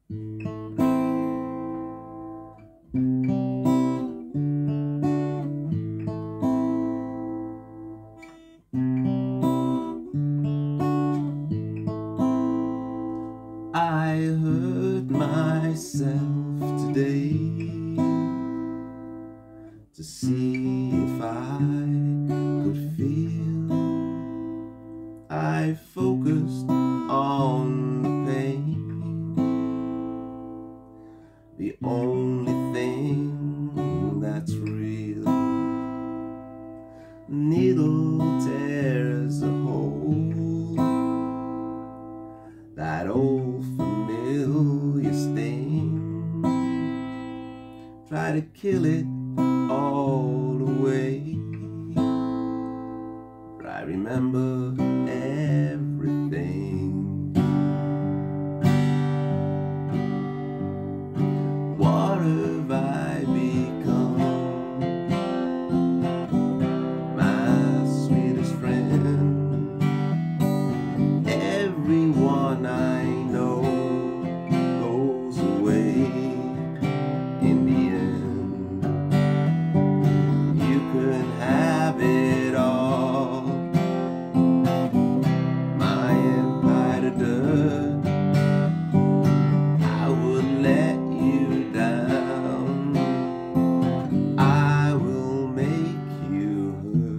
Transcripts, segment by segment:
I hurt myself today to see if I could feel. I focused on the pain, the only thing that's real. The needle tears a hole, that old familiar sting. Try to kill it all away, but I remember everything. What have I become? My sweetest friend. Everyone I know goes away in the end. You can have it all, my empire to dirt. I would let you down, I will make you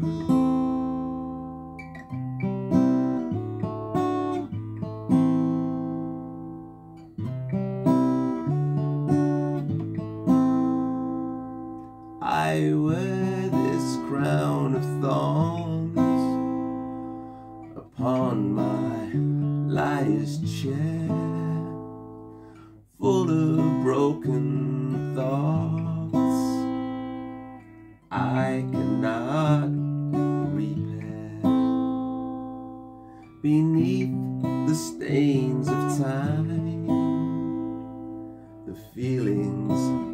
hurt. I wear this crown of thorns upon my liar's chair, full of broken thoughts I cannot repair. Beneath the stains of time, the feelings